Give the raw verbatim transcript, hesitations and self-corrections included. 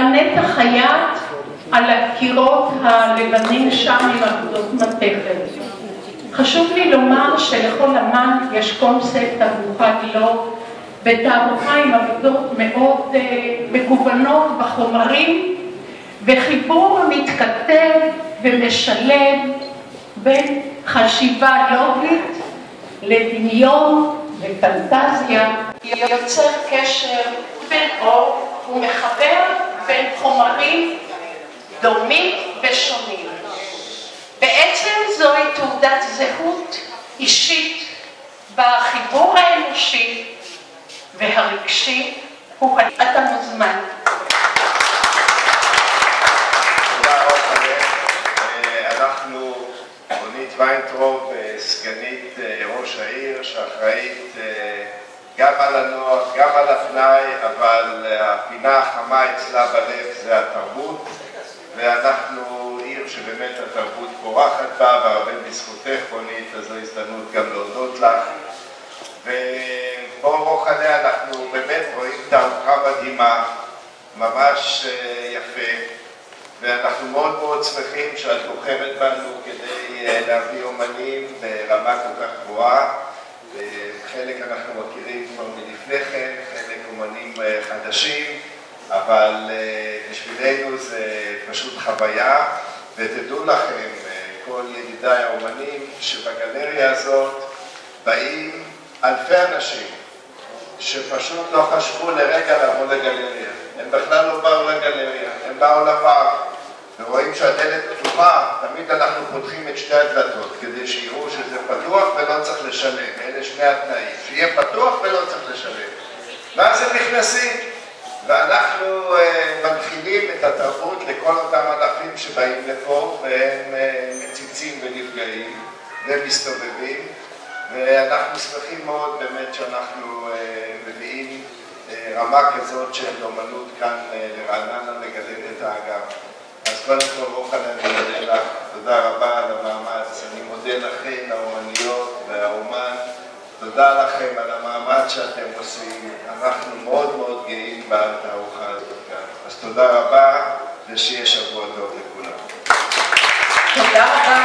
אנטה חייט על הקירות הלבנים שם עם עבודות מתכת. חשוב לי לומר שלכל אמן יש קונספט ערוכה לו, בתערוכה עם עבודות מאוד מגוונות בחומרים, וחיבור המתכתב ומשלב בין חשיבה לוגית לדמיון ופנטזיה, יוצר קשר בין אור ומחבר בין חומרים דומים ושונים. בעצם זוהי תעודת זהות אישית בחיבור האנושי והרגשי. אתה מוזמן. אנחנו רונית ויינטרוב, סגנית ראש העיר, שאחראית גם על הנוער, גם על הפנאי, אבל הפינה החמה אצלה בלב זה התרבות, ואנחנו עיר שבאמת התרבות פורחת בה, והרבה בזכותך רונית, אז זו הזדמנות גם להודות לך. ופה רוחנה אנחנו באמת רואים תערוכה מדהימה, ממש יפה, ואנחנו מאוד מאוד שמחים שאת בוחרת בנו כדי להביא אומנים ברמה כל כך גבוהה. חלק אנחנו מכירים כבר מלפני כן, חלק אומנים חדשים, אבל בשבילנו זה פשוט חוויה, ותדעו לכם, כל ידידיי האומנים, שבגלריה הזאת באים אלפי אנשים שפשוט לא חשבו לרגע לבוא לגלריה. הם בכלל לא באו לגלריה, הם באו לפארק, ורואים שהדלת פתוחה. תמיד אנחנו פותחים את שתי הדלתות כדי שיראו שזה פתוח ולא צריך לשלם. אלה שני התנאים, שיהיה פתוח ולא צריך לשלם. ואז הם נכנסים, ואנחנו uh, מנחילים את התרבות לכל אותם אלפים שבאים לפה, והם uh, מציצים ונפגעים ומסתובבים, ואנחנו שמחים מאוד באמת שאנחנו uh, מביאים uh, רמה כזאת של אומנות כאן uh, לרעננה לגלריית האגם. אז קודם כל רוחנה, אני מודה לך, תודה רבה על המאמץ, אני מודה לכם, האומניות והאומן, תודה לכם על המאמץ שאתם עושים, אנחנו מאוד מאוד גאים בתערוכה הזאת כאן. אז תודה רבה, ושיהיה שבוע טוב לכולם. תודה רבה.